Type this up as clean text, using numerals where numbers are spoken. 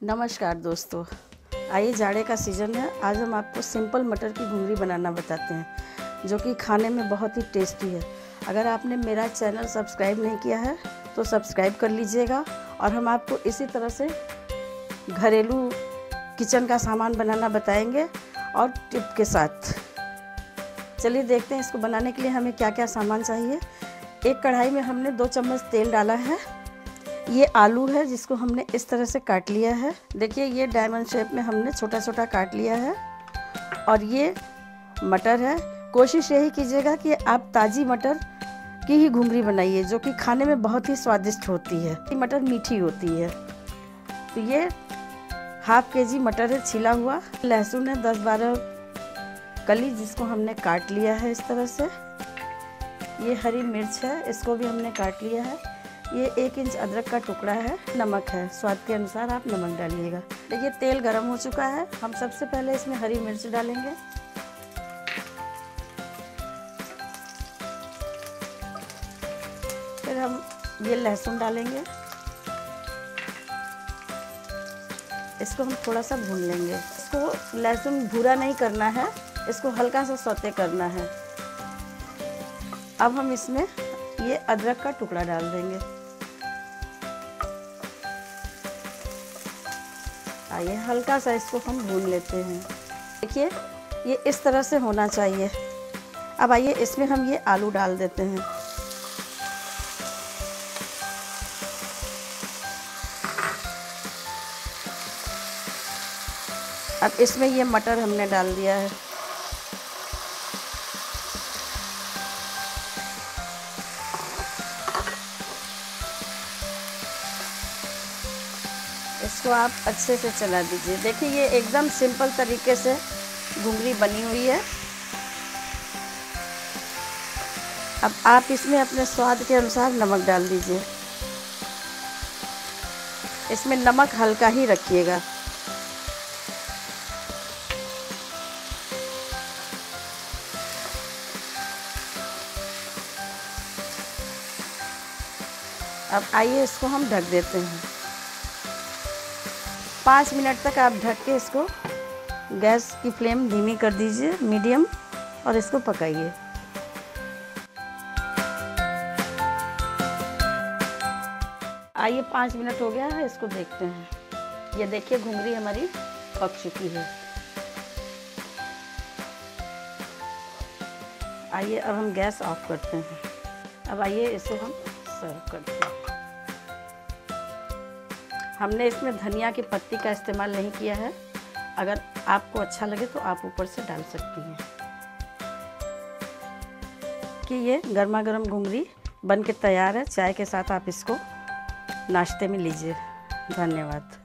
नमस्कार दोस्तों, आइए जाड़े का सीज़न है। आज हम आपको सिंपल मटर की घुंगरी बनाना बताते हैं जो कि खाने में बहुत ही टेस्टी है। अगर आपने मेरा चैनल सब्सक्राइब नहीं किया है तो सब्सक्राइब कर लीजिएगा। और हम आपको इसी तरह से घरेलू किचन का सामान बनाना बताएंगे और टिप के साथ। चलिए देखते हैं इसको बनाने के लिए हमें क्या क्या सामान चाहिए। एक कढ़ाई में हमने 2 चम्मच तेल डाला है। ये आलू है जिसको हमने इस तरह से काट लिया है। देखिए ये डायमंड शेप में हमने छोटा छोटा काट लिया है। और ये मटर है। कोशिश यही कीजिएगा कि आप ताज़ी मटर की ही घुंगरी बनाइए जो कि खाने में बहुत ही स्वादिष्ट होती है। ये मटर मीठी होती है। तो ये ½ kg मटर है छिला हुआ। लहसुन है 10-12 कली जिसको हमने काट लिया है इस तरह से। ये हरी मिर्च है, इसको भी हमने काट लिया है। ये 1 इंच अदरक का टुकड़ा है। नमक है, स्वाद के अनुसार आप नमक डालिएगा। देखिए तेल गर्म हो चुका है। हम सबसे पहले इसमें हरी मिर्च डालेंगे। फिर हम ये लहसुन डालेंगे। इसको हम थोड़ा सा भून लेंगे। इसको लहसुन भूरा नहीं करना है, इसको हल्का सा सौते करना है। अब हम इसमें ये अदरक का टुकड़ा डाल देंगे। आइए हल्का सा इसको हम भून लेते हैं। देखिए ये इस तरह से होना चाहिए। अब आइए इसमें हम ये आलू डाल देते हैं। अब इसमें ये मटर हमने डाल दिया है। इसको आप अच्छे से चला दीजिए। देखिए ये एकदम सिंपल तरीके से घुंगरी बनी हुई है। अब आप इसमें अपने स्वाद के अनुसार नमक डाल दीजिए। इसमें नमक हल्का ही रखिएगा। अब आइए इसको हम ढक देते हैं। 5 मिनट तक आप ढक के इसको गैस की फ्लेम धीमी कर दीजिए, मीडियम, और इसको पकाइए। आइए 5 मिनट हो गया है, इसको देखते हैं। ये देखिए घुंगरी हमारी पक चुकी है। आइए अब हम गैस ऑफ करते हैं। अब आइए इसको हम सर्व करते हैं। हमने इसमें धनिया की पत्ती का इस्तेमाल नहीं किया है। अगर आपको अच्छा लगे तो आप ऊपर से डाल सकती हैं। कि ये गर्मा गर्म घुंगरी बन के तैयार है। चाय के साथ आप इसको नाश्ते में लीजिए। धन्यवाद।